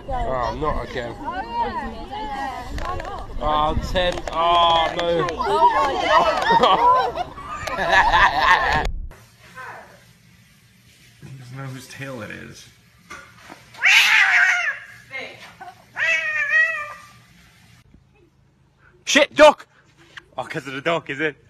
Oh, not again. Oh, Ted. Oh, no. He doesn't know whose tail it is. Shit, duck! Oh, because of the duck, is it?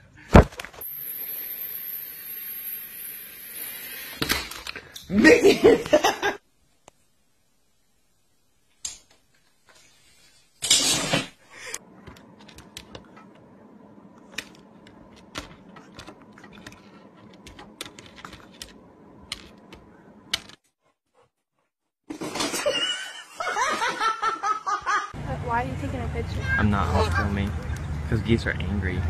Why are you taking a picture? I'm not, I'm filming. Because geese are angry.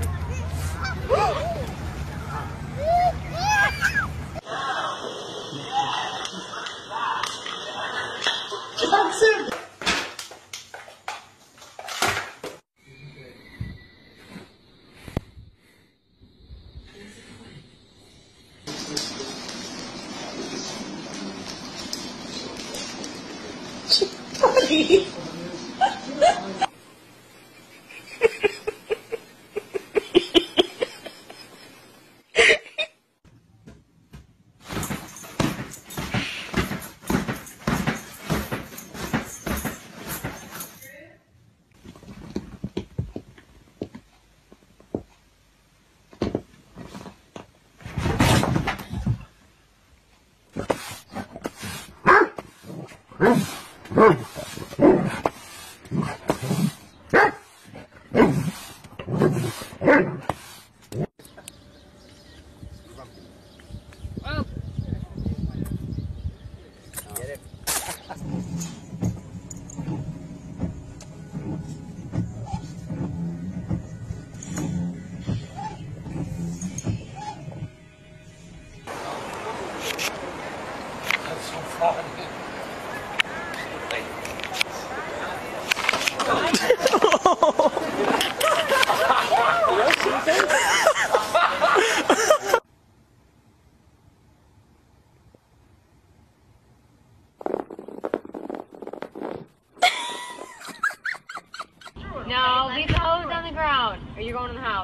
No, leave the hose on the ground, or you're going in the house.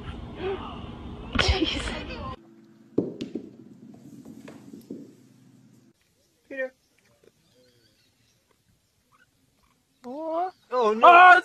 Jeez. Peter. Oh, Oh no! oh,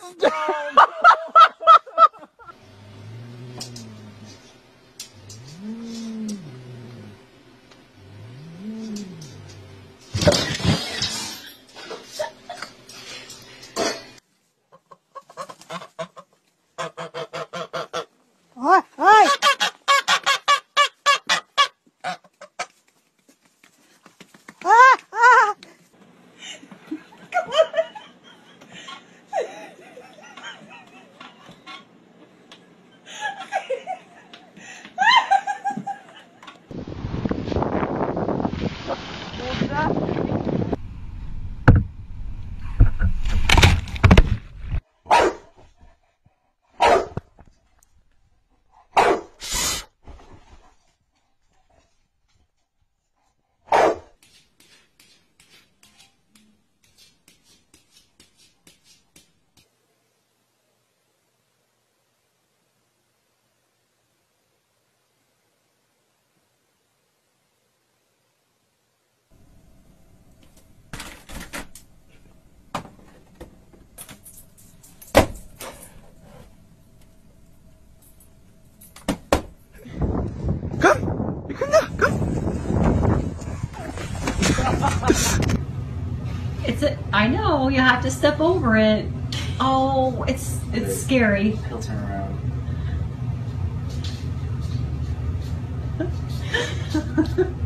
I know, you have to step over it. Oh, it's scary. He'll turn around.